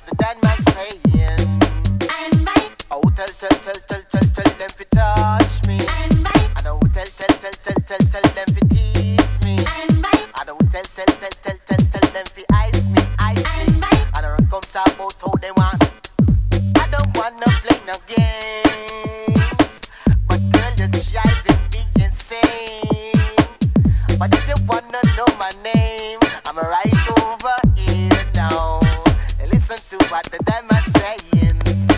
the dead man saying. Oh, tell them to touch me. And I will tell them to tease me. And I will tell them to ice me. And I will come talk about how they want. I don't wanna play no games, but girl, you're driving me insane. But if you wanna know my name, I'm right over here now. Listen to what the dead man saying.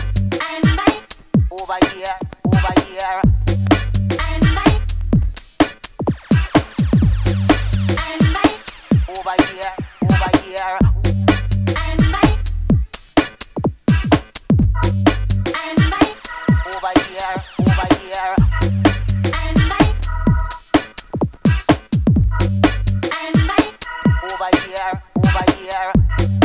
Over here, over here. Over here, over here. Over here, over here. Over here, over here.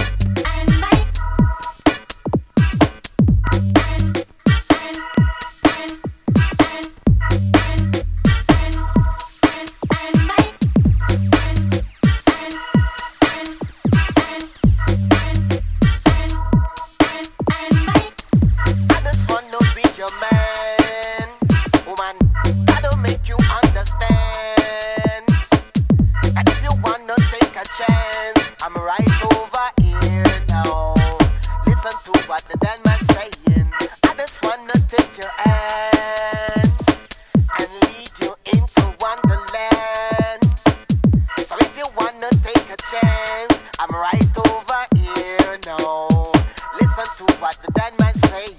Your man, woman, I don't make you understand. And if you wanna take a chance, I'm right over here now. Listen to what the dead man saying. I just wanna take your hand and lead you into wonderland. So if you wanna take a chance, I'm right over here now. Listen to what the dead man saying.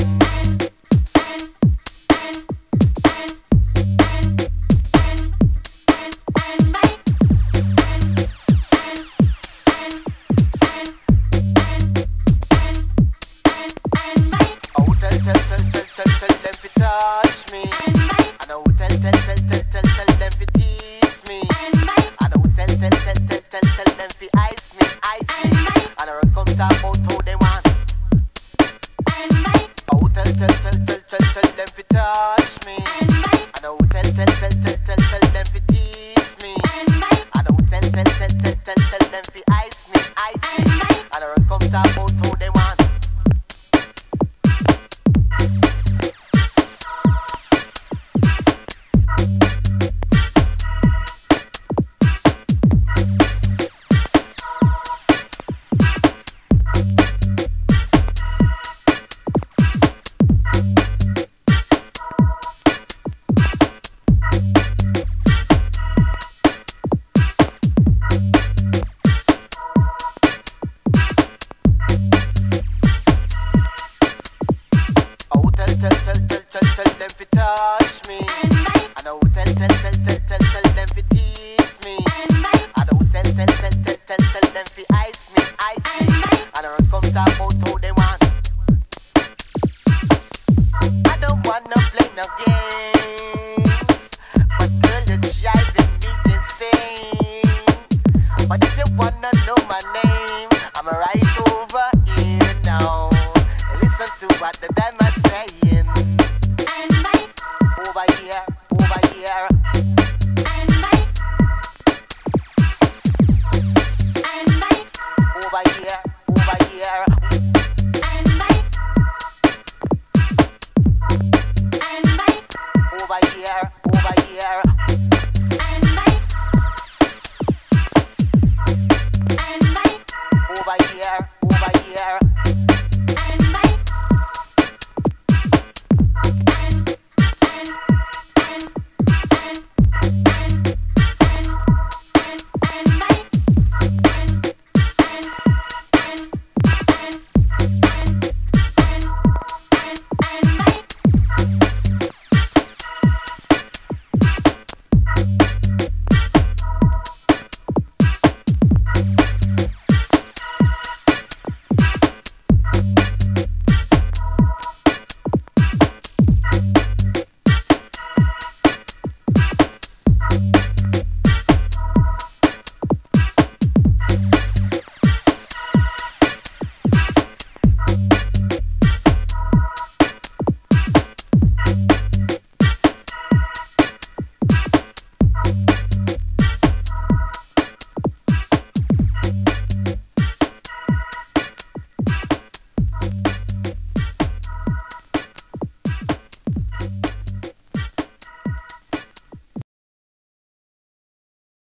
Tell them to touch me. And I will tell them to tease me. And I will tell them to ice me. And I will come talk about how